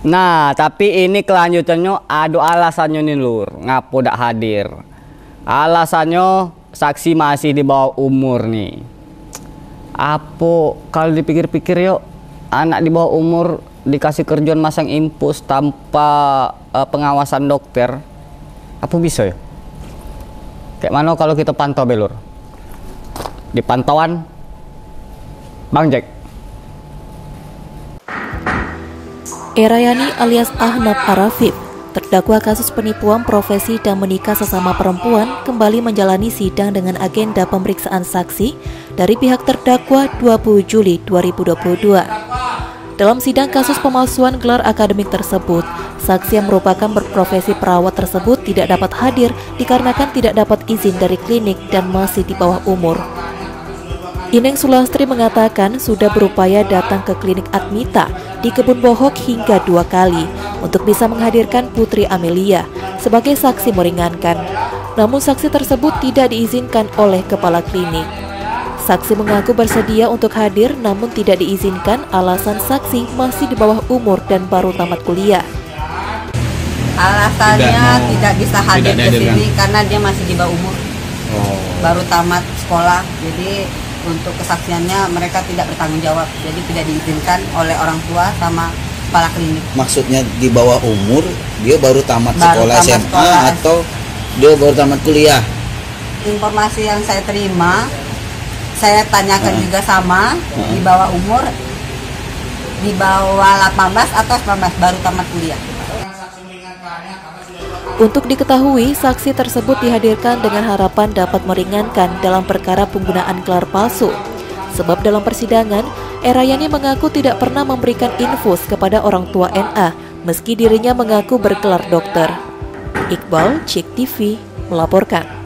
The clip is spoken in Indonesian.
Nah, tapi ini kelanjutannya ada alasannya nih lur, ngapo dak hadir. Alasannya saksi masih di bawah umur nih. Apa kalau dipikir-pikir yuk, anak di bawah umur dikasih kerjaan masang infus tanpa pengawasan dokter, apa bisa ya? Kayak mana kalau kita pantau belur? Di pantauan Bang Jack. Erayani alias Ahnaf Arafif, terdakwa kasus penipuan profesi dan menikah sesama perempuan, kembali menjalani sidang dengan agenda pemeriksaan saksi dari pihak terdakwa 20 Juli 2022. Dalam sidang kasus pemalsuan gelar akademik tersebut, saksi yang merupakan berprofesi perawat tersebut tidak dapat hadir dikarenakan tidak dapat izin dari klinik dan masih di bawah umur. Ineng Sulastri mengatakan sudah berupaya datang ke klinik Admita di Kebun Bohok hingga 2 kali untuk bisa menghadirkan Putri Amelia sebagai saksi meringankan. Namun saksi tersebut tidak diizinkan oleh kepala klinik. Saksi mengaku bersedia untuk hadir namun tidak diizinkan alasan saksi masih di bawah umur dan baru tamat kuliah. Alasannya tidak bisa hadir ke sini karena dia masih di bawah umur. Baru tamat sekolah. Jadi untuk kesaksiannya mereka tidak bertanggung jawab, jadi tidak diizinkan oleh orang tua sama kepala klinik. Maksudnya di bawah umur, dia baru tamat sekolah SMA atau dia baru tamat kuliah? Informasi yang saya terima, saya tanyakan juga sama di bawah umur, di bawah 18 atau 19 baru tamat kuliah. Untuk diketahui, saksi tersebut dihadirkan dengan harapan dapat meringankan dalam perkara penggunaan gelar palsu. Sebab dalam persidangan, Erayani mengaku tidak pernah memberikan infus kepada orang tua NA, meski dirinya mengaku bergelar dokter. Iqbal, Cik TV, melaporkan.